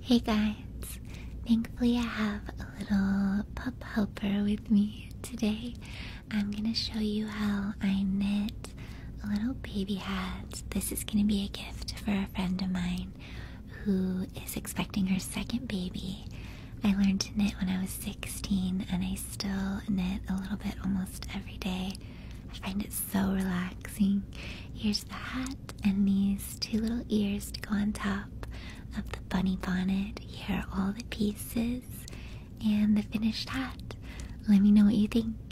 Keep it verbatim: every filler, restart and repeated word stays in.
Hey guys, thankfully I have a little pup helper with me today. I'm gonna show you how I knit a little baby hat. This is gonna be a gift for a friend of mine who is expecting her second baby. I learned to knit when I was sixteen and I still knit a little bit almost every day. I find it so relaxing. Here's the hat and these two little ears to go on top of the bunny bonnet. Here are all the pieces and the finished hat. Let me know what you think.